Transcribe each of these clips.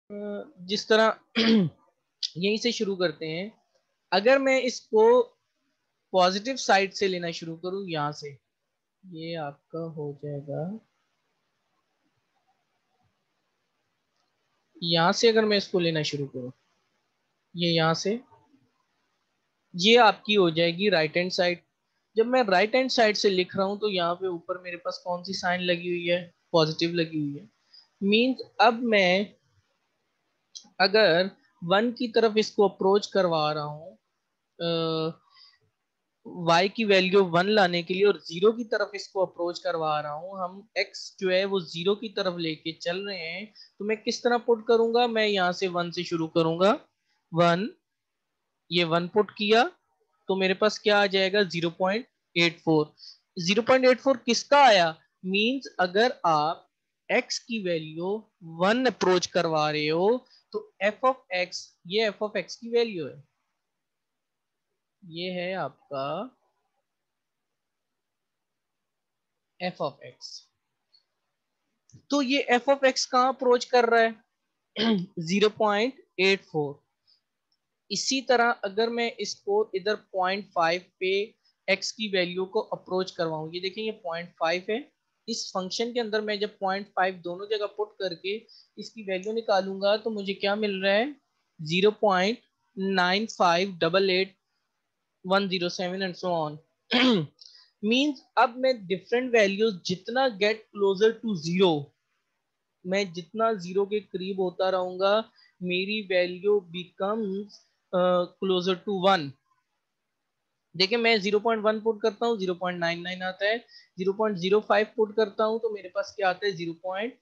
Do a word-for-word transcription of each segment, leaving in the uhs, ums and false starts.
जिस तरह यहीं से शुरू करते हैं। अगर मैं इसको पॉजिटिव साइड से लेना शुरू करूं, यहां से ये आपका हो जाएगा, यहां से अगर मैं इसको लेना शुरू करूं, ये यहां से, ये आपकी हो जाएगी राइट हैंड साइड। जब मैं राइट हैंड साइड से लिख रहा हूं तो यहाँ पे ऊपर मेरे पास कौन सी साइन लगी हुई है, पॉजिटिव लगी हुई है। मीन्स अब मैं अगर वन की तरफ इसको अप्रोच करवा रहा हूँ y की वैल्यू वन लाने के लिए, और जीरो की तरफ इसको अप्रोच करवा रहा हूँ, हम x जो है वो जीरो की तरफ लेके चल रहे हैं, तो मैं किस तरह पुट करूंगा, मैं यहाँ से वन से शुरू करूंगा। वन, ये वन पुट किया तो मेरे पास क्या आ जाएगा, zero point eight four. Zero point eight four किसका आया, मींस अगर आप x की वैल्यू वन अप्रोच करवा रहे हो तो f ऑफ x, ये f ऑफ x की वैल्यू है, ये है आपका f ऑफ x। तो ये f ऑफ x कहां अप्रोच कर रहा है, जीरो पॉइंट एट फोर। इसी तरह अगर मैं इसको इधर पॉइंट फाइव पे x की वैल्यू को अप्रोच करवाऊं, ये देखें ये पॉइंट फाइव है, इस फंक्शन के अंदर मैं जब पॉइंट फाइव दोनों जगह पुट करके इसकी वैल्यू निकालूंगा तो मुझे क्या मिल रहा है, zero point nine five double eight one zero seven and so on. Means अब मैं डिफरेंट वैल्यूज जितना गेट क्लोजर टू जीरो, मैं जितना जीरो के करीब होता रहूंगा, मेरी value becomes closer to one. देखिए मैं जीरो पॉइंट वन पुट करता हूँ, जीरो पॉइंट नाइन नाइन आता है, zero point zero five put करता हूँ तो मेरे पास क्या आता है, जीरो पॉइंट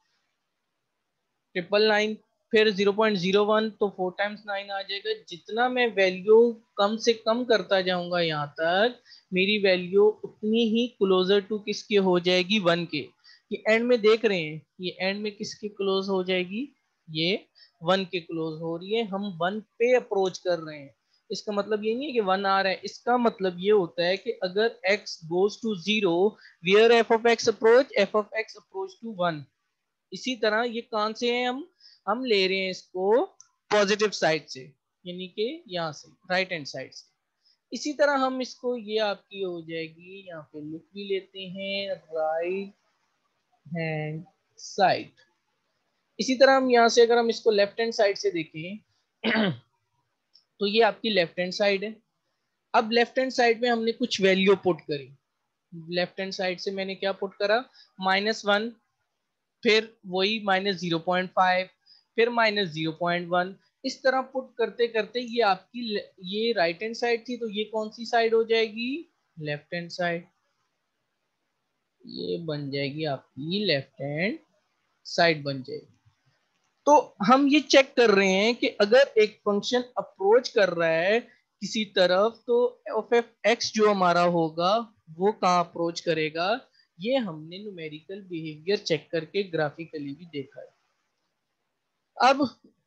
ट्रिपल नाइन। फिर जीरो पॉइंट जीरो वन तो फोर टाइम्स नाइन आ जाएगा। जितना मैं वैल्यू कम से कम करता जाऊंगा यहाँ तक, मेरी वैल्यू उतनी ही क्लोजर टू किसके हो जाएगी, वन के। ये एंड में देख रहे हैं, ये एंड में किसके क्लोज हो जाएगी, ये वन के क्लोज हो रही है। हम वन पे अप्रोच कर रहे हैं, इसका मतलब ये नहीं है कि वन आ रहा है, इसका मतलब ये होता है कि अगर x goes to zero, where f of x approach, f of x approach to one. इसी तरह ये कहां से है, हम हम ले रहे हैं इसको पॉजिटिव साइड से, यानी कि यहाँ से राइट हैंड साइड से। इसी तरह हम इसको, ये आपकी हो जाएगी, यहाँ पे लिख भी लेते हैं, राइट हैंड साइड। इसी तरह हम यहाँ से अगर हम इसको लेफ्ट हैंड साइड से देखें तो ये आपकी लेफ्ट हैंड साइड है। अब लेफ्ट हैंड साइड में हमने कुछ वैल्यू पुट करी, लेफ्ट हैंड साइड से मैंने क्या पुट करा, माइनस वन, फिर वही माइनस जीरो पॉइंट फाइव, फिर माइनस जीरो पॉइंट वन। इस तरह पुट करते करते ये आपकी, ये राइट हैंड साइड थी तो ये कौन सी साइड हो जाएगी, लेफ्ट हैंड साइड। ये बन जाएगी आपकी लेफ्ट हैंड साइड बन जाएगी। तो हम ये चेक कर रहे हैं कि अगर एक फंक्शन अप्रोच कर रहा है किसी तरफ तो एफ एफ एक्स जो हमारा होगा वो कहाँ अप्रोच करेगा। ये हमने न्यूमेरिकल बिहेवियर चेक करके ग्राफिकली भी देखा है। अब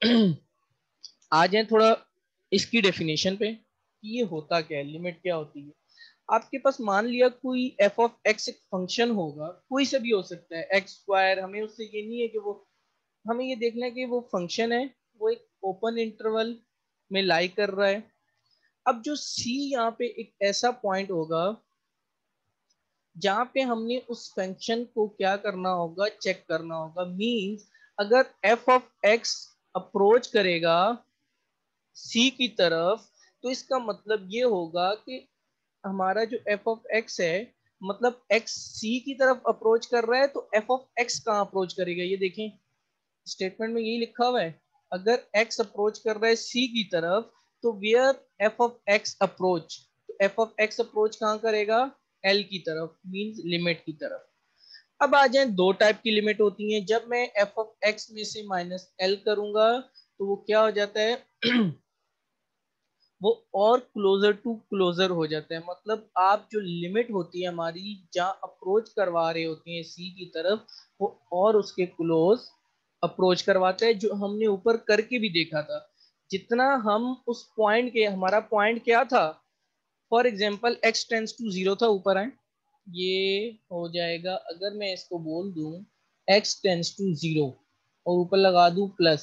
आ जाए थोड़ा इसकी डेफिनेशन पे कि ये होता क्या है, लिमिट क्या होती है। आपके पास मान लिया कोई एफ ऑफ एक्स एक फंक्शन होगा, कोई से भी हो सकता है, एक्स स्क्वायर, हमें उससे ये नहीं है कि वो, हमें ये देखना है कि वो फंक्शन है वो एक ओपन इंटरवल में लाई कर रहा है। अब जो सी यहाँ पे एक ऐसा पॉइंट होगा जहां पे हमने उस फंक्शन को क्या करना होगा, चेक करना होगा। मींस अगर एफ ऑफ एक्स अप्रोच करेगा सी की तरफ तो इसका मतलब ये होगा कि हमारा जो एफ ऑफ एक्स है, मतलब एक्स सी की तरफ अप्रोच कर रहा है तो एफ ऑफ एक्स कहाँ अप्रोच करेगा, ये देखें स्टेटमेंट में यही लिखा हुआ है। अगर x अप्रोच कर रहा है c की तरफ तो where f of x approach, तो f ऑफ x अप्रोच कहां करेगा, l की तरफ, मींस लिमिट की तरफ। अब आ जाए, दो टाइप की लिमिट होती हैं। जब मैं f ऑफ x में से माइनस l करूंगा तो वो क्या हो जाता है वो और क्लोजर टू क्लोजर हो जाता है। मतलब आप जो लिमिट होती है हमारी जहां अप्रोच करवा रहे होते हैं सी की तरफ, वो और उसके क्लोज अप्रोच करवाते हैं, जो हमने ऊपर करके भी देखा था। जितना हम उस पॉइंट के, हमारा पॉइंट क्या था, for example X tends to zero था, ऊपर आए, ये हो जाएगा, अगर मैं इसको बोल दूं एक्स टेंस टू जीरो और ऊपर लगा दूं प्लस,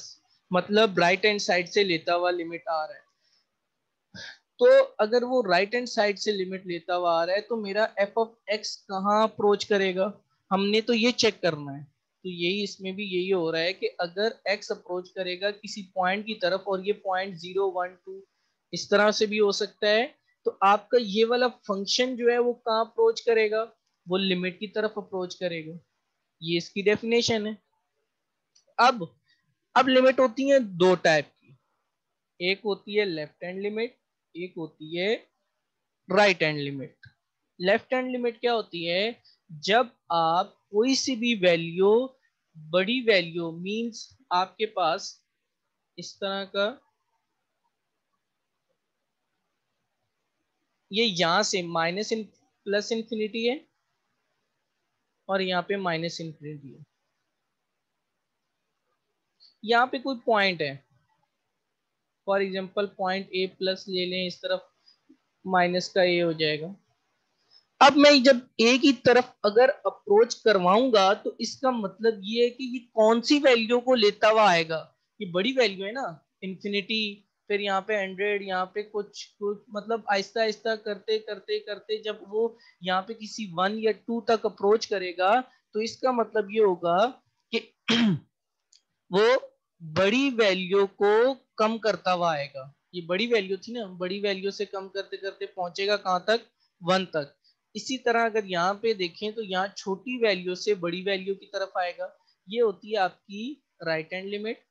मतलब राइट हैंड साइड से लेता हुआ लिमिट आ रहा है। तो अगर वो राइट हैंड साइड से लिमिट लेता हुआ आ रहा है तो मेरा एफ ऑफ एक्स कहाँ अप्रोच करेगा, हमने तो ये चेक करना है। तो यही इसमें भी यही हो रहा है कि अगर एक्स अप्रोच करेगा किसी पॉइंट की तरफ, और ये पॉइंट जीरो वन टू इस तरह से भी हो सकता है, तो आपका ये वाला फंक्शन जो है वो कहाँ अप्रोच करेगा, वो लिमिट की तरफ अप्रोच करेगा। ये इसकी डेफिनेशन है। अब अब लिमिट होती है दो टाइप की, एक होती है लेफ्ट हैंड लिमिट, एक होती है right hand limit. Left hand limit क्या होती है, जब आप कोई सी भी वैल्यू, बड़ी वैल्यू मींस आपके पास इस तरह का, ये यहां से माइनस इन प्लस इंफिनिटी है और यहाँ पे माइनस इंफिनिटी है, यहाँ पे कोई पॉइंट है, for example point A plus ले लें, इस तरफ माइनस का ए हो जाएगा। अब मैं जब ए की तरफ अगर अप्रोच करवाऊंगा तो इसका मतलब ये है कि ये कौन सी वैल्यू को लेता हुआ आएगा, ये बड़ी वैल्यू है ना, इन्फिनिटी, फिर यहाँ पे हंड्रेड, यहाँ पे कुछ कुछ मतलब आहिस्ता आहिस्ता करते करते करते जब वो यहाँ पे किसी वन या टू तक अप्रोच करेगा, तो इसका मतलब ये होगा कि वो बड़ी वैल्यू को कम करता हुआ आएगा। ये बड़ी वैल्यू थी ना, बड़ी वैल्यू से कम करते करते पहुंचेगा कहां तक, वन तक। इसी तरह अगर यहाँ पे देखें तो यहाँ छोटी वैल्यू से बड़ी वैल्यू की तरफ आएगा। ये होती है आपकी राइट हैंड लिमिट,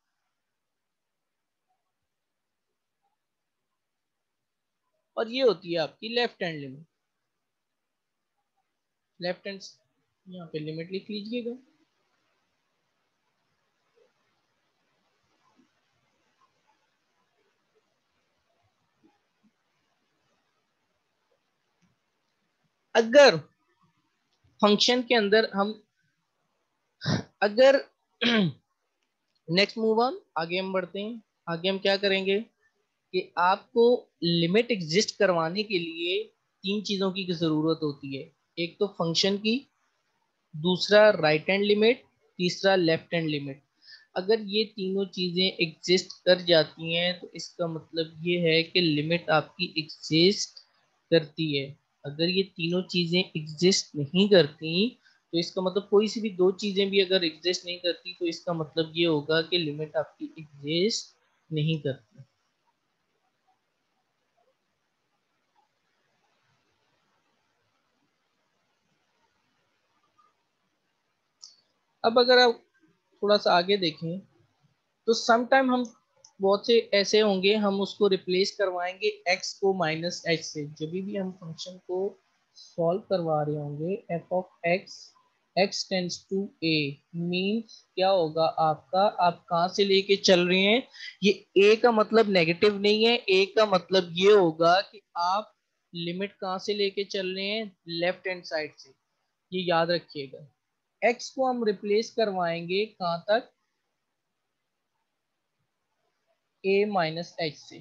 और ये होती है आपकी left hand limit. Left hand यहाँ पे लिमिट लिख लीजिएगा। अगर फंक्शन के अंदर हम, अगर नेक्स्ट मूव ऑन, आगे हम बढ़ते हैं। आगे हम क्या करेंगे कि आपको लिमिट एग्जिस्ट करवाने के लिए तीन चीजों की जरूरत होती है। एक तो फंक्शन की, दूसरा राइट हैंड लिमिट, तीसरा लेफ्ट हैंड लिमिट। अगर ये तीनों चीजें एग्जिस्ट कर जाती हैं तो इसका मतलब ये है कि लिमिट आपकी एग्जिस्ट करती है। अगर ये तीनों चीजें एग्जिस्ट नहीं करती तो इसका मतलब कोई सी भी दो चीजें भी अगर एग्जिस्ट नहीं करती तो इसका मतलब ये होगा कि लिमिट आपकी एग्जिस्ट नहीं करती। अब अगर आप थोड़ा सा आगे देखें तो सम टाइम हम बहुत से ऐसे होंगे, हम उसको रिप्लेस करवाएंगे x को माइनस एच से। जब भी हम फंक्शन को सॉल्व करवा रहे होंगे F of X, X tends to A, means क्या होगा आपका, आप कहाँ से लेके चल रहे हैं, ये a का मतलब नेगेटिव नहीं है, a का मतलब ये होगा कि आप लिमिट कहाँ से लेके चल रहे हैं, लेफ्ट हैंड साइड से। ये याद रखिएगा। x को हम रिप्लेस करवाएंगे कहाँ तक, a माइनस एच से,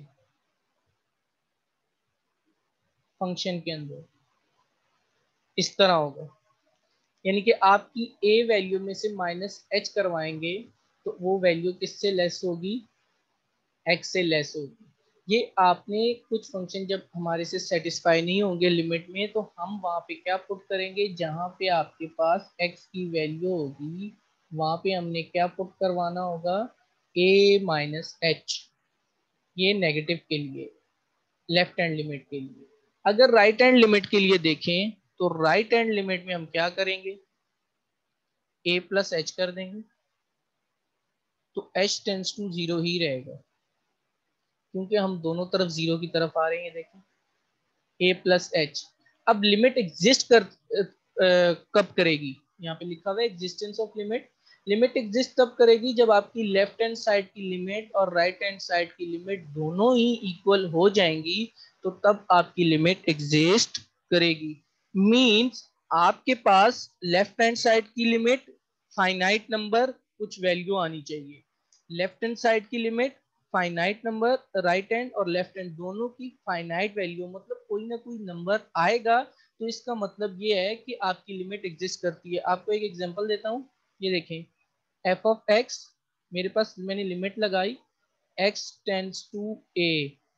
फंक्शन के अंदर इस तरह होगा। यानी कि आपकी a वैल्यू में से माइनस एच करवाएंगे तो वो वैल्यू किससे लेस होगी, x से लेस होगी। ये आपने कुछ फंक्शन जब हमारे से सेटिस्फाई नहीं होंगे लिमिट में, तो हम वहां पे क्या पुट करेंगे, जहां पे आपके पास x की वैल्यू होगी वहां पे हमने क्या पुट करवाना होगा, a माइनस एच। ये नेगेटिव के लिए, लेफ्ट हैंड लिमिट के लिए। अगर राइट हैंड लिमिट के लिए देखें तो राइट हैंड लिमिट में हम क्या करेंगे, a प्लस एच कर देंगे, तो h टेंस टू जीरो ही रहेगा, क्योंकि हम दोनों तरफ जीरो की तरफ आ रहे हैं। देखें a प्लस एच। अब लिमिट एग्जिस्ट कर अ, अ, कब करेगी, यहाँ पे लिखा हुआ है existence of limit. Limit exist तब करेगी जब आपकी लेफ्ट हैंड साइड की लिमिट और राइट हैंड साइड की लिमिट दोनों ही इक्वल हो जाएंगी, तो तब आपकी लिमिट एग्जिस्ट करेगी। मींस आपके पास लेफ्ट हैंड साइड की लिमिट फाइनाइट नंबर कुछ वैल्यू आनी चाहिए, लेफ्ट हैंड साइड की limit finite number, right hand और लेफ्ट हैंड दोनों की फाइनाइट वैल्यू, मतलब कोई ना कोई नंबर आएगा। तो इसका मतलब ये है कि आपकी लिमिट एग्जिस्ट करती है। आपको एक एग्जांपल देता हूँ, ये देखें एफ ऑफ एक्स, मेरे पास मैंने लिमिट लगाई x tends to a,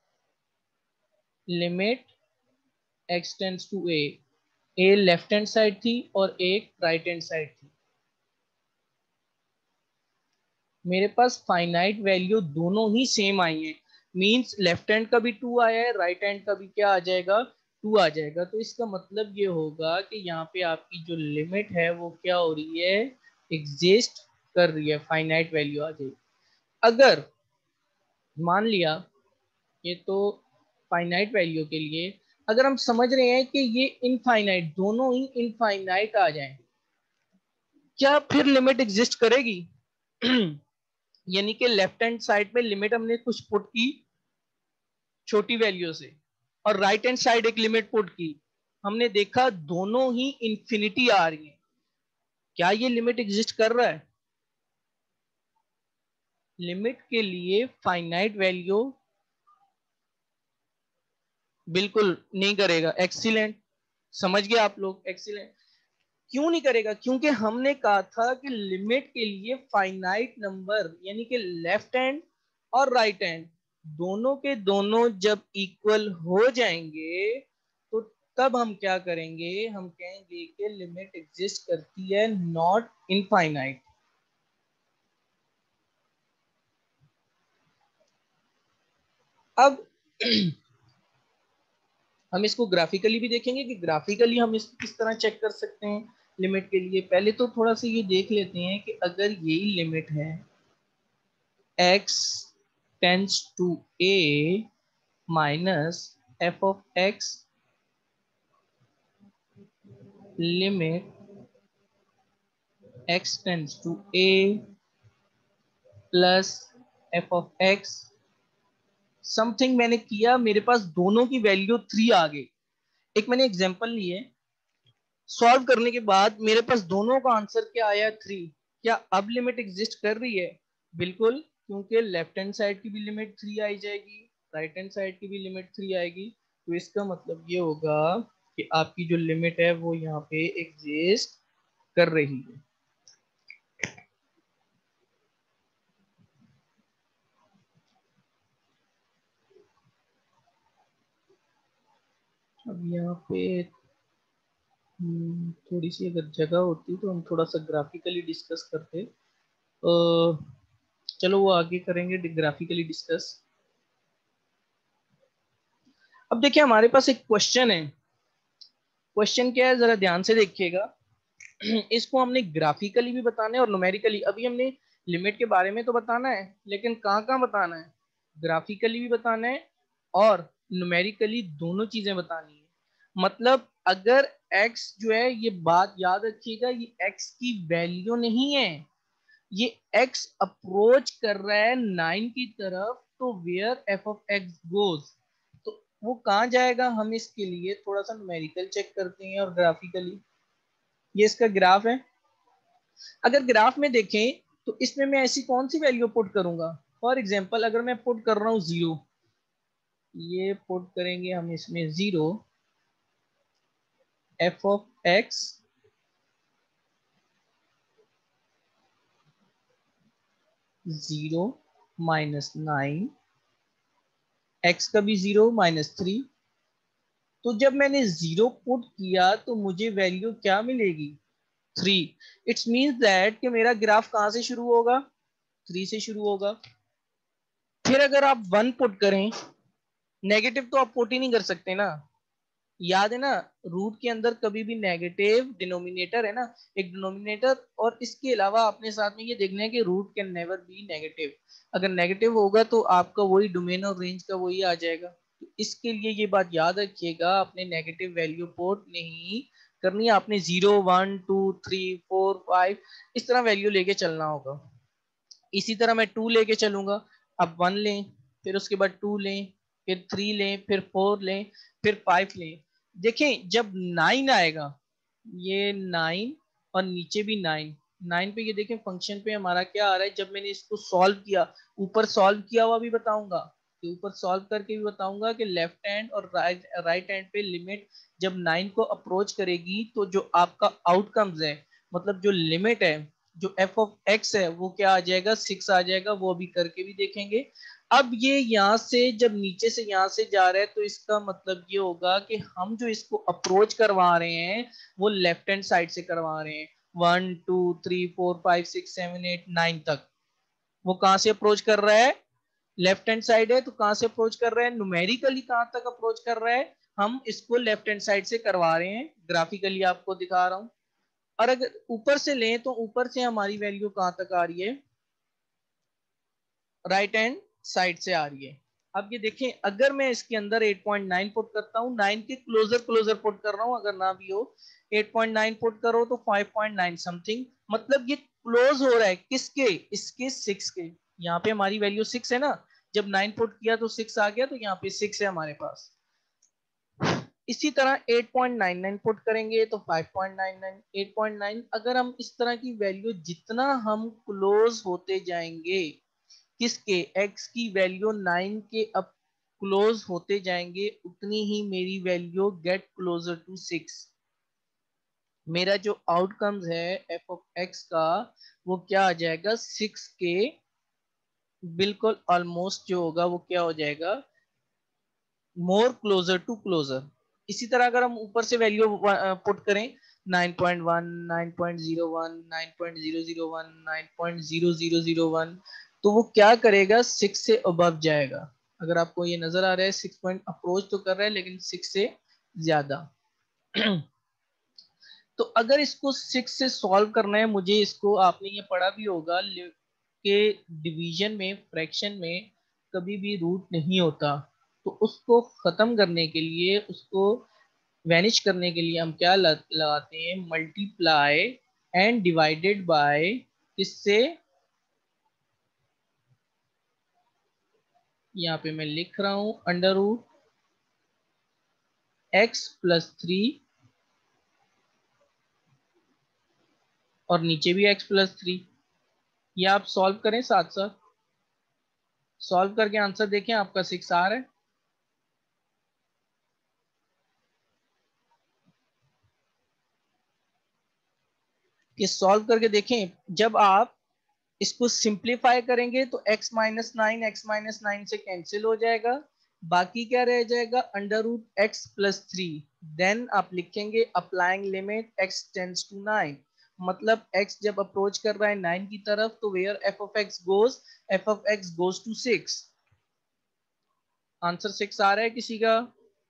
limit x tends to a, a left hand side थी और एक राइट हैंड साइड थी। मेरे पास फाइनाइट वैल्यू दोनों ही सेम आई है, मींस लेफ्ट हैंड का भी टू आया है, राइट हैंड का भी क्या आ जाएगा, टू आ जाएगा। तो इसका मतलब ये होगा कि यहाँ पे आपकी जो लिमिट है वो क्या हो रही है, एग्जिस्ट कर रही है, फाइनाइट वैल्यू आ जाएगी। अगर मान लिया ये तो फाइनाइट वैल्यू के लिए, अगर हम समझ रहे हैं कि ये इनफाइनाइट, दोनों ही इनफाइनाइट आ जाए, क्या फिर लिमिट एग्जिस्ट करेगी? यानी कि लेफ्ट हैंड साइड पे लिमिट हमने कुछ पुट की छोटी वैल्यू से, और राइट हैंड साइड एक लिमिट पुट की, हमने देखा दोनों ही इंफिनिटी आ रही है। क्या ये लिमिट एग्जिस्ट कर रहा है? लिमिट के लिए फाइनाइट वैल्यू बिल्कुल नहीं करेगा। एक्सीलेंट, समझ गए आप लोग? एक्सीलेंट। क्यों नहीं करेगा? क्योंकि हमने कहा था कि लिमिट के लिए फाइनाइट नंबर यानी कि लेफ्ट हैंड और राइट हैंड दोनों के दोनों जब इक्वल हो जाएंगे तो तब हम क्या करेंगे, हम कहेंगे कि लिमिट एग्जिस्ट करती है, नॉट इनफाइनाइट। अब हम इसको ग्राफिकली भी देखेंगे कि ग्राफिकली हम इसको किस तरह चेक कर सकते हैं लिमिट के लिए। पहले तो थोड़ा सा ये देख लेते हैं कि अगर यही लिमिट है x tends to a minus f of x limit x tends to a plus f of x something मैंने किया, मेरे पास दोनों की वैल्यू थ्री आ गई। एक मैंने एग्जांपल लिए, सॉल्व करने के बाद मेरे पास दोनों का आंसर क्या आया, थ्री। क्या अब लिमिट एग्जिस्ट कर रही है? बिल्कुल, क्योंकि लेफ्ट हैंड साइड की भी लिमिट थ्री आई जाएगी, राइट हैंड साइड की भी लिमिट थ्री आएगी। तो इसका मतलब ये होगा कि आपकी जो लिमिट है वो यहाँ पे एग्जिस्ट कर रही है। अब यहाँ पे हम्म, थोड़ी सी अगर जगह होती तो हम थोड़ा सा ग्राफिकली डिस्कस करते। अ, चलो वो आगे करेंगे ग्राफिकली डिस्कस। अब देखिए हमारे पास एक क्वेश्चन है। क्वेश्चन क्या है, जरा ध्यान से देखिएगा। इसको हमने ग्राफिकली भी बताना है और न्यूमेरिकली। अभी हमने लिमिट के बारे में तो बताना है, लेकिन कहाँ कहाँ बताना है, ग्राफिकली भी बताना है और न्यूमेरिकली, दोनों चीजें बतानी है। मतलब अगर x जो है, ये बात याद रखिएगा, ये x की वैल्यू नहीं है, ये x अप्रोच कर रहा है नाइन की तरफ, तो where f of x goes, तो वो कहाँ जाएगा। हम इसके लिए थोड़ा सा न्यूमेरिकल चेक करते हैं और ग्राफिकली। ये इसका ग्राफ है। अगर ग्राफ में देखें तो इसमें मैं ऐसी कौन सी वैल्यू पुट करूंगा, फॉर एग्जांपल अगर मैं पुट कर रहा हूं जीरो, ये पुट करेंगे हम इसमें zero, F of X zero minus nine, X का भी जीरो माइनस थ्री। तो जब मैंने जीरो पुट किया तो मुझे वैल्यू क्या मिलेगी, थ्री। इट्स मीन्स दैट कि मेरा ग्राफ कहां से शुरू होगा, थ्री से शुरू होगा। फिर अगर आप वन पुट करें, नेगेटिव तो आप पुट ही नहीं कर सकते ना, याद है ना, रूट के अंदर कभी भी नेगेटिव डिनोमिनेटर है ना, एक डिनोमिनेटर, और इसके अलावा अपने साथ में ये देखना है कि root can never be negative. अगर नेगेटिव होगा तो आपका वही डोमेन और रेंज का वही आ जाएगा। तो इसके लिए ये बात याद रखिएगा, आपने नेगेटिव वैल्यू पोर्ट नहीं करनी है, आपने zero one two three four five इस तरह वैल्यू लेके चलना होगा। इसी तरह मैं टू लेके चलूंगा, अब वन लें, फिर उसके बाद टू लें, फिर थ्री लें, फिर फोर लें, फिर फाइव लें। देखें जब नाइन आएगा, ये नाइन और नीचे भी नाइन, नाइन पे ये देखें फंक्शन पे हमारा क्या आ रहा है। जब मैंने इसको सॉल्व किया, ऊपर सॉल्व किया हुआ भी बताऊंगा, कि ऊपर सॉल्व करके भी बताऊंगा कि लेफ्ट हैंड और राइट राइट हैंड पे लिमिट जब नाइन को अप्रोच करेगी तो जो आपका आउटकम्स है, मतलब जो लिमिट है, जो एफ ऑफ एक्स है वो क्या आ जाएगा, सिक्स आ जाएगा। वो अभी करके भी देखेंगे। अब ये यहाँ से जब नीचे से यहाँ से जा रहा है तो इसका मतलब ये होगा कि हम जो इसको अप्रोच करवा रहे हैं वो लेफ्ट हैंड साइड से करवा रहे हैं। One two three four five six seven eight nine तक वो कहाँ से अप्रोच कर रहा है? लेफ्ट हैंड साइड है तो कहाँ से अप्रोच कर रहा है? न्यूमेरिकली कहाँ तक अप्रोच कर रहा है? हम इसको लेफ्ट हैंड साइड से करवा रहे हैं, ग्राफिकली आपको दिखा रहा हूं। और अगर ऊपर से लें तो ऊपर से हमारी वैल्यू कहाँ तक आ रही है? राइट हैंड साइड से आ रही है। अब ये देखें, अगर मैं इसके अंदर एट पॉइंट नाइन पुट करता हूँ, नाइन के क्लोजर क्लोजर पुट कर रहा हूँ, अगर ना भी हो एट पॉइंट नाइन पुट करो तो फाइव पॉइंट नाइन समथिंग, मतलब ये क्लोज हो रहा है किसके? इसके सिक्स के। यहाँ पे हमारी वैल्यू सिक्स है ना, जब नाइन पुट किया तो सिक्स आ गया, तो यहाँ पे सिक्स है हमारे पास। इसी तरह eight point nine nine put करेंगे तो five point nine nine, eight point nine. अगर हम इस तरह की वैल्यू, जितना हम क्लोज होते जाएंगे किसके? x की वैल्यू नाइन के अब क्लोज होते जाएंगे, उतनी ही मेरी value get closer to six. मेरा जो आउटकम्स है f ऑफ x का वो क्या आ जाएगा? सिक्स के बिल्कुल ऑलमोस्ट जो होगा वो क्या हो जाएगा? More closer to closer. इसी तरह अगर हम ऊपर से वैल्यू पुट करें nine point one, nine point zero one, nine point zero zero one, nine point zero zero zero one, तो वो क्या करेगा? सिक्स से अबव जाएगा। अगर आपको ये नजर आ रहा है, सिक्स पॉइंट अप्रोच तो कर रहा है लेकिन सिक्स से ज्यादा। तो अगर इसको सिक्स से सॉल्व करना है मुझे, इसको आपने ये पढ़ा भी होगा कि डिवीजन में, फ्रैक्शन में कभी भी रूट नहीं होता। तो उसको खत्म करने के लिए, उसको वैनिश करने के लिए हम क्या लगाते हैं? मल्टीप्लाई एंड डिवाइडेड बाय किससे? यहाँ पे मैं लिख रहा हूं under root x plus three, और नीचे भी एक्स प्लस थ्री। ये आप सॉल्व करें साथ साथ, सॉल्व करके आंसर देखें, आपका सिक्स आ रहा है। ये सॉल्व करके देखें, जब आप इसको सिंप्लीफाई करेंगे तो x minus nine x minus nine से कैंसिल हो जाएगा, बाकी क्या रह जाएगा? Under root x plus three. Then आप लिखेंगे applying limit x tends to nine, मतलब x जब अप्रोच कर रहा है नाइन की तरफ तो where f of x goes, f of x goes to six. Answer six आ रहा है किसी का?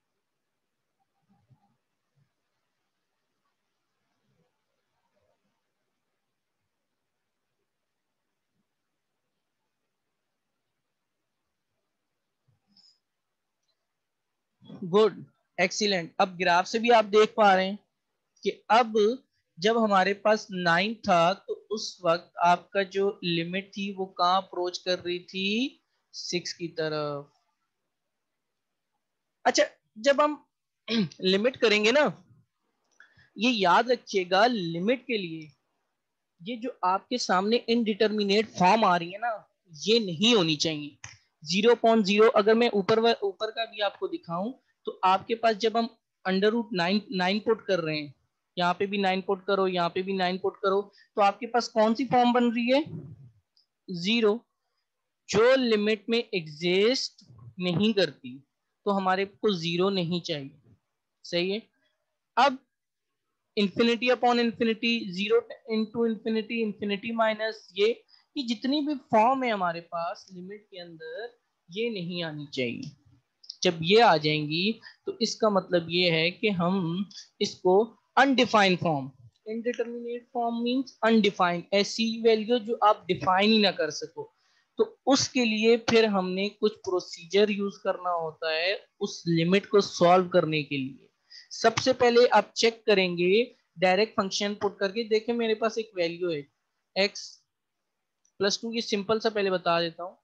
Good, excellent. अब ग्राफ से भी आप देख पा रहे हैं कि अब जब हमारे पास नाइन था तो उस वक्त आपका जो लिमिट थी वो कहाँ अप्रोच कर रही थी? सिक्स की तरफ। अच्छा, जब हम लिमिट करेंगे ना, ये याद रखिएगा, लिमिट के लिए ये जो आपके सामने इनडिटर्मिनेट फॉर्म आ रही है ना, ये नहीं होनी चाहिए। जीरो पॉइंट जीरो, अगर मैं ऊपर ऊपर का भी आपको दिखाऊं तो आपके पास जब हम under root nine nine put कर रहे हैं, यहाँ पे भी नाइन पुट करो, यहाँ पे भी नाइन पुट करो, तो आपके पास कौन सी फॉर्म बन रही है? जीरो, जो लिमिट में एग्जिस्ट नहीं करती, तो हमारे को जीरो नहीं चाहिए। सही है। अब infinity upon infinity, zero into infinity, infinity minus ये कि जितनी भी फॉर्म है हमारे पास लिमिट के अंदर, ये नहीं आनी चाहिए। जब ये आ जाएंगी तो इसका मतलब ये है कि हम इसको undefined form, indeterminate form means undefined, ऐसी वैल्यू जो आप डिफाइन ही ना कर सको, तो उसके लिए फिर हमने कुछ प्रोसीजर यूज करना होता है उस लिमिट को सॉल्व करने के लिए। सबसे पहले आप चेक करेंगे डायरेक्ट फंक्शन पुट करके, देखें मेरे पास एक वैल्यू है x प्लस टू, ये सिंपल सा पहले बता देता हूं,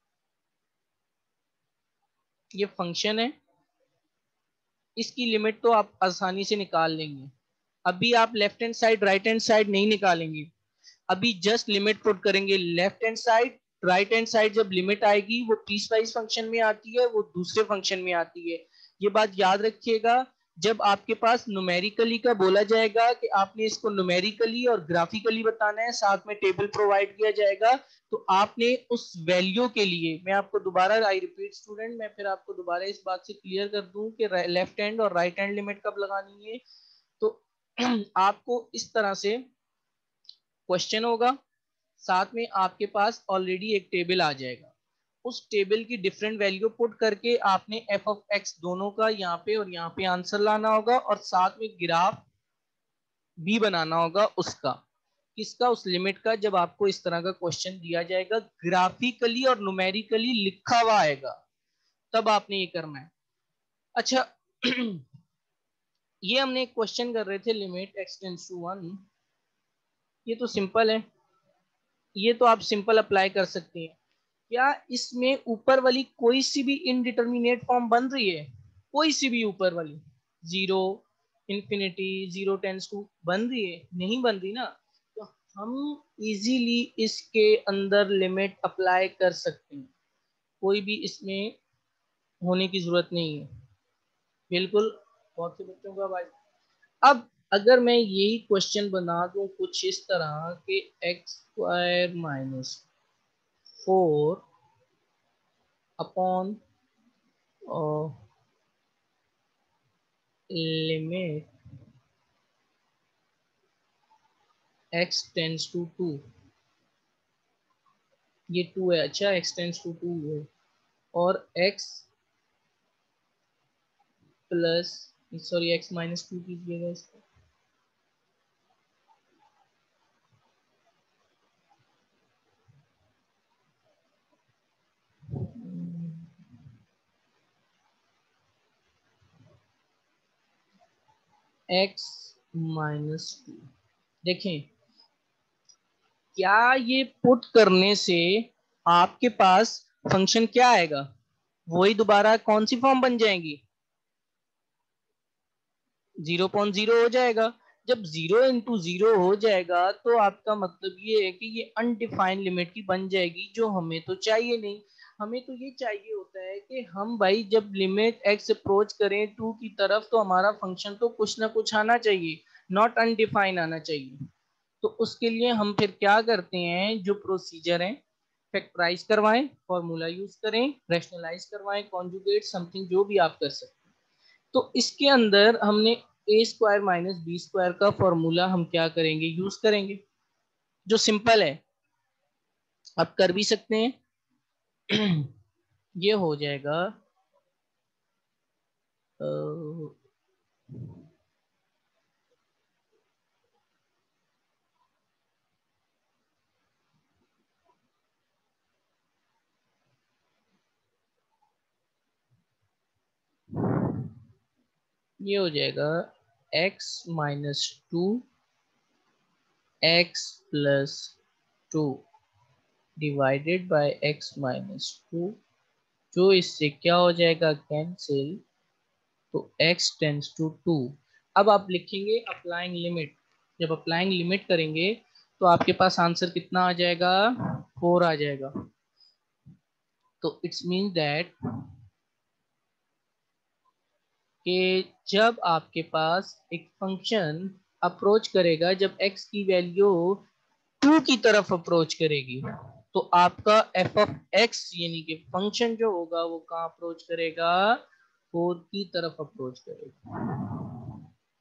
ये फंक्शन है, इसकी लिमिट तो आप आसानी से निकाल लेंगे। अभी आप left hand side right hand side नहीं निकालेंगे, अभी जस्ट लिमिट पुट करेंगे left hand side, right hand side जब लिमिट आएगी वो पीस वाइज फंक्शन में आती है, वो दूसरे फंक्शन में आती है। ये बात याद रखिएगा जब आपके पास न्यूमेरिकली का बोला जाएगा कि आपने इसको न्यूमेरिकली और ग्राफिकली बताना है, साथ में टेबल प्रोवाइड किया जाएगा, तो आपने उस वैल्यू के लिए, मैं आपको दोबारा, आई रिपीट स्टूडेंट, मैं फिर आपको दोबारा इस बात से क्लियर कर दूं कि लेफ्ट हैंड और राइट हैंड लिमिट कब लगानी है। तो आपको इस तरह से क्वेश्चन होगा, साथ में आपके पास ऑलरेडी एक टेबल आ जाएगा, उस टेबल की डिफरेंट वैल्यू पुट करके आपने एफ ऑफ एक्स दोनों का यहाँ पे और यहाँ पे आंसर लाना होगा, और साथ में ग्राफ भी बनाना होगा उसका, किसका, उस लिमिट का। जब आपको इस तरह का क्वेश्चन दिया जाएगा, ग्राफिकली और न्यूमेरिकली लिखा हुआ आएगा, तब आपने ये करना है। अच्छा ये हमने एक क्वेश्चन कर रहे थे, limit x tends to one, ये तो सिंपल है, ये तो आप सिंपल अप्लाई कर सकते हैं। क्या इसमें ऊपर वाली कोई सी भी इनडिटर्मिनेट फॉर्म बन रही है? कोई सी भी ऊपर वाली, zero, infinity, zero tends to, बन रही है? नहीं बन रही ना। तो हम इजीली इसके अंदर लिमिट अप्लाई कर सकते हैं, कोई भी इसमें होने की जरूरत नहीं है, बिल्कुल। बहुत से बच्चों का भाई, अब अगर मैं यही क्वेश्चन बना दूं कुछ इस तरह के, x square minus four upon limit x tends to two, ये टू है, अच्छा x टेंस टू टू है, और x plus, sorry x minus two कीजिएगा इसको, x माइनस टू। देखें, क्या ये पुट करने से आपके पास फंक्शन क्या आएगा, वही दोबारा कौन सी फॉर्म बन जाएंगी, जीरो पॉइंट जीरो हो जाएगा। जब जीरो इंटू जीरो हो जाएगा तो आपका मतलब ये है कि ये अनडिफाइंड लिमिट की बन जाएगी, जो हमें तो चाहिए नहीं। हमें तो ये चाहिए होता है कि हम भाई जब लिमिट एक्स अप्रोच करें टू की तरफ, तो हमारा फंक्शन तो कुछ ना कुछ आना चाहिए, नॉट अनडिफाइंड आना चाहिए। तो उसके लिए हम फिर क्या करते हैं, जो प्रोसीजर है, फैक्टराइज करवाएं, फॉर्मूला यूज करें, रैशनलाइज करवाएं, कॉन्जुगेट समथिंग, जो भी आप कर सकते हैं। तो इसके अंदर हमने A square minus B square का फॉर्मूला हम क्या करेंगे, यूज करेंगे, जो सिंपल है, आप कर भी सकते हैं। ये हो जाएगा, आ, ये हो जाएगा x minus two x plus two divided by x minus two, जो इससे क्या हो जाएगा, कैंसिल, तो x टेंस टू टू। अब आप लिखेंगे अप्लाइंग लिमिट, जब अप्लाइंग लिमिट करेंगे तो आपके पास आंसर कितना आ जाएगा, फोर आ जाएगा। तो इट्स मीन दैट कि जब आपके पास एक फंक्शन अप्रोच करेगा, जब x की वैल्यू टू की तरफ अप्रोच करेगी, तो आपका एफ ऑफ एक्स यानी कि फंक्शन जो होगा वो कहाँ अप्रोच करेगा, फोर की तरफ अप्रोच करेगा।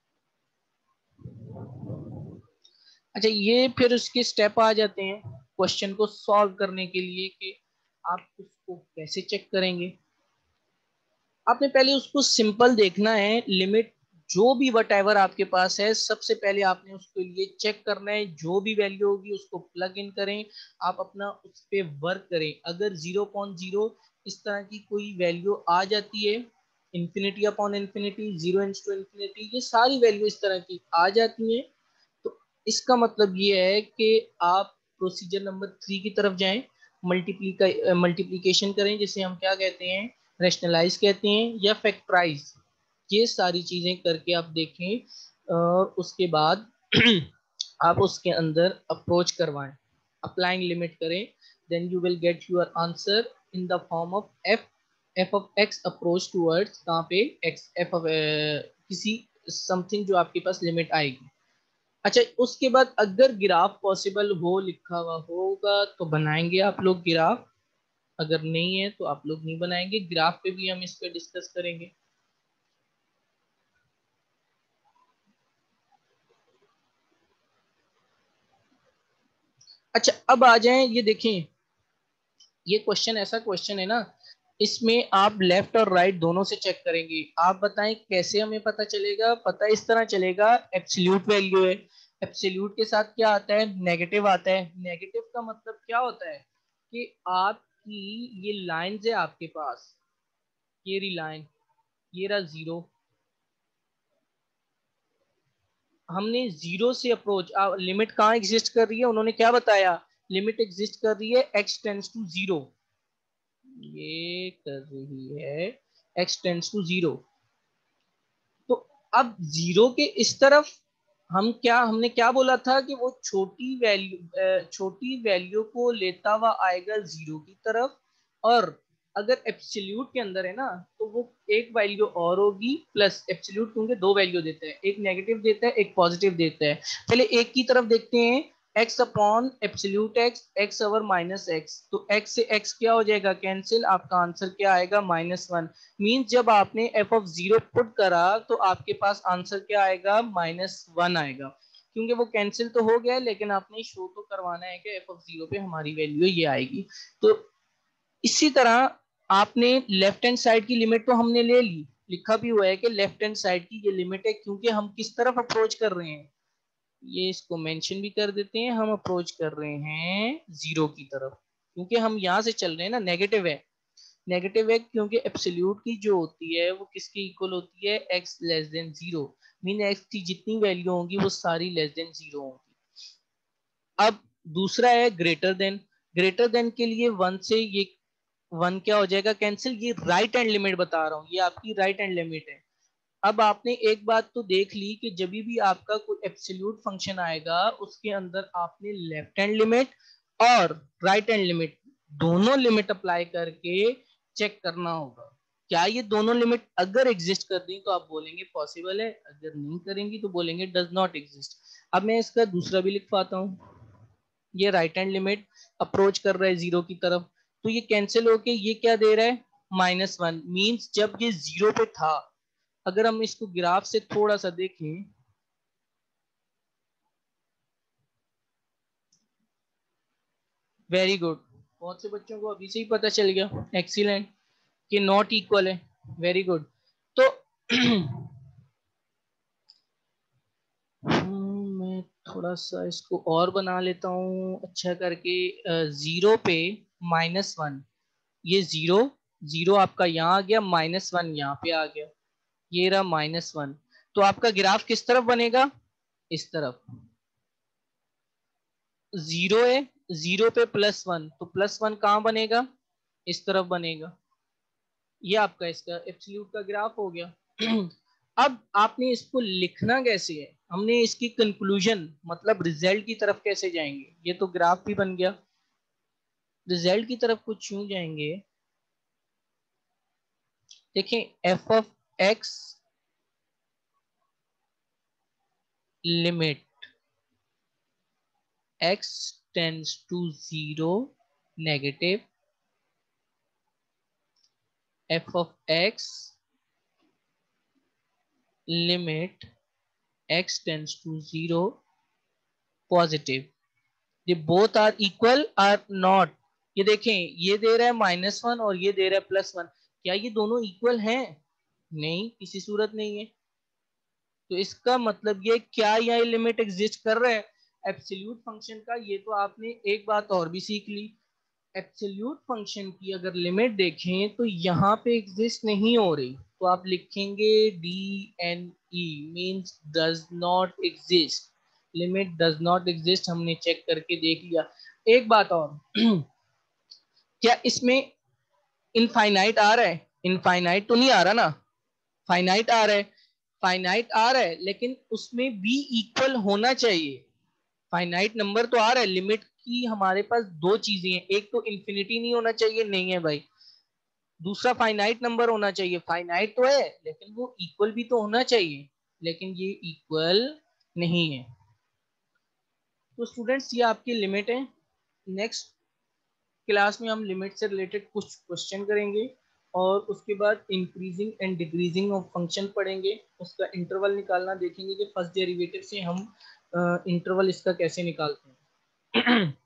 अच्छा, ये फिर उसके स्टेप आ जाते हैं क्वेश्चन को सॉल्व करने के लिए कि आप उसको कैसे चेक करेंगे। आपने पहले उसको सिंपल देखना है, लिमिट जो भी वट एवर आपके पास है, सबसे पहले आपने उसके लिए चेक करना है, जो भी वैल्यू होगी उसको प्लग इन करें, आप अपना उस पर वर्क करें। अगर जीरो पॉइंट जीरो इस तरह की कोई वैल्यू आ जाती है, infinity upon infinity, zero into infinity, ये सारी वैल्यू इस तरह की आ जाती है, तो इसका मतलब ये है कि आप प्रोसीजर नंबर थ्री की तरफ जाएं, मल्टीप्ली मल्टीप्लीकेशन करें, जिसे हम क्या कहते हैं, रैशनलाइज कहते हैं, या फैक्टराइज। ये सारी चीजें करके आप देखें, और उसके बाद आप उसके अंदर अप्रोच करवाएं, अप्लाइंग लिमिट करें, then you will get your answer in the form of f f of x approach towards कहाँ पे एक्स एफ ऑफ किसी समथिंग जो आपके पास लिमिट आएगी। अच्छा, उसके बाद अगर ग्राफ पॉसिबल हो लिखा हुआ होगा तो बनाएंगे आप लोग ग्राफ, अगर नहीं है तो आप लोग नहीं बनाएंगे। ग्राफ पे भी हम इस पे डिस्कस करेंगे। अच्छा, अब आ जाएं, ये देखें, ये क्वेश्चन ऐसा क्वेश्चन है ना, इसमें आप लेफ्ट और राइट दोनों से चेक करेंगे। आप बताएं कैसे हमें पता चलेगा? पता इस तरह चलेगा, एब्सोल्यूट वैल्यू है, एब्सोल्यूट के साथ क्या आता है? नेगेटिव आता है। नेगेटिव का मतलब क्या होता है कि आपकी ये लाइन है आपके पास, ये रही लाइन, ये रहा जीरो, हमने जीरो से अप्रोच, लिमिट कहाँ एग्जिस्ट कर रही है? उन्होंने क्या बताया? लिमिट एग्जिस्ट कर रही है एक्स टेंस टू जीरो, ये कर रही है एक्स टेंस टू जीरो। तो अब जीरो के इस तरफ हम क्या, हमने क्या बोला था कि वो छोटी वैल्यू छोटी वैल्यू को लेता हुआ आएगा जीरो की तरफ, और अगर एब्सोल्यूट के अंदर है ना तो वो एक वैल्यू और होगी प्लस एब्सोल्यूट, क्योंकि दो वैल्यू देते हैं, एक नेगेटिव देता है एक पॉजिटिव देता है। पहले एक की तरफ देखते हैं, x upon absolute x, x over minus x, तो एक्स से एक्स क्या हो जाएगा? कैंसिल। आपका आंसर क्या आएगा? Minus one. मीन्स जब आपने एफ ऑफ जीरो पुट करा तो आपके पास आंसर क्या आएगा? माइनस वन आएगा, क्योंकि वो कैंसिल तो हो गया लेकिन आपने शो तो करवाना है कि एफ ऑफ जीरो पे हमारी वैल्यू ये आएगी। तो इसी तरह आपने लेफ्ट हैंड साइड की लिमिट तो हमने ले ली, लिखा भी हुआ है कि लेफ्ट हैंड साइड की ये लिमिट है, क्योंकि हम किस तरफ अप्रोच कर रहे हैं, ये इसको मेंशन भी कर देते हैं, हम अप्रोच कर रहे हैं जीरो की तरफ, क्योंकि हम यहां से चल रहे हैं ना, नेगेटिव है। नेगेटिव है क्योंकि एब्सोल्यूट की जो होती है वो किसके इक्वल होती है? X less than zero, mean x की जितनी वैल्यू होंगी वो सारी लेस देन जीरो होंगी। अब दूसरा है ग्रेटर देन। ग्रेटर देन के लिए वन से ये वन क्या हो जाएगा? कैंसिल। ये राइट हैंड लिमिट बता रहा हूँ, ये आपकी राइट हैंड लिमिट है। अब आपने एक बात तो देख ली कि जब भी आपका कोई एब्सोल्यूट फंक्शन आएगा उसके अंदर आपने लेफ्ट हैंड लिमिट और राइट हैंड लिमिट दोनों लिमिट अप्लाई करके चेक करना होगा। क्या ये दोनों लिमिट अगर एग्जिस्ट कर दी तो आप बोलेंगे पॉसिबल है, अगर नहीं करेंगी तो बोलेंगे डज नॉट एग्जिस्ट। अब मैं इसका दूसरा भी लिख पाता हूँ, ये राइट हैंड लिमिट अप्रोच कर रहा है जीरो की तरफ, तो ये कैंसिल होके ये क्या दे रहा है? Minus one. मीन्स जब ये जीरो पे था, अगर हम इसको ग्राफ से थोड़ा सा देखें, वेरी गुड, बहुत से बच्चों को अभी से ही पता चल गया, एक्सीलेंट, कि नॉट इक्वल है, वेरी गुड। तो मैं थोड़ा सा इसको और बना लेता हूँ अच्छा करके, जीरो पे माइनस वन, ये जीरो, जीरो आपका यहाँ आ गया, माइनस वन यहाँ पे आ गया, ये रहा माइनस वन। तो आपका ग्राफ किस तरफ बनेगा? इस तरफ। जीरो है, जीरो पे प्लस वन, तो प्लस वन कहाँ बनेगा? इस तरफ बनेगा। ये आपका इसका एब्सोल्यूट का ग्राफ हो गया। अब आपने इसको लिखना कैसे है? हमने इसकी कंक्लूजन मतलब रिजल्ट की तरफ कैसे जाएंगे? ये तो ग्राफ भी बन गया, रिजल्ट की तरफ कुछ यूं जाएंगे। देखें, f of x limit x tends to zero negative, f of x limit x tends to zero positive, ये both are equal are not. ये देखें, ये दे रहा है माइनस वन और ये दे रहा है प्लस वन, क्या ये दोनों इक्वल हैं? नहीं, किसी सूरत नहीं है। तो इसका मतलब ये क्या यह लिमिट एग्जिस्ट कर रहा है एब्सोल्यूट फंक्शन का? ये तो आपने एक बात और भी सीख ली, एब्सोल्यूट फंक्शन की अगर लिमिट देखें तो यहाँ पे एग्जिस्ट नहीं हो रही, तो आप लिखेंगे D N E, means does not exist, limit does not exist. हमने चेक करके देख लिया। एक बात और, क्या इसमें इनफाइनाइट आ रहा है? इनफाइनाइट तो नहीं आ रहा ना, फाइनाइट आ रहा है, फाइनाइट आ रहा है लेकिन उसमें भी इक्वल होना चाहिए। फाइनाइट नंबर तो आ रहा है, लिमिट की हमारे पास दो चीजें हैं, एक तो इन्फिनिटी नहीं होना चाहिए, नहीं है भाई, दूसरा फाइनाइट नंबर होना चाहिए, फाइनाइट तो है लेकिन वो इक्वल भी तो होना चाहिए, लेकिन ये इक्वल नहीं है। तो स्टूडेंट्स ये आपकी लिमिट है। नेक्स्ट क्लास में हम लिमिट से रिलेटेड कुछ क्वेश्चन करेंगे और उसके बाद increasing and decreasing of function पढ़ेंगे, उसका इंटरवल निकालना देखेंगे कि फर्स्ट डेरिवेटिव से हम इंटरवल इसका कैसे निकालते हैं।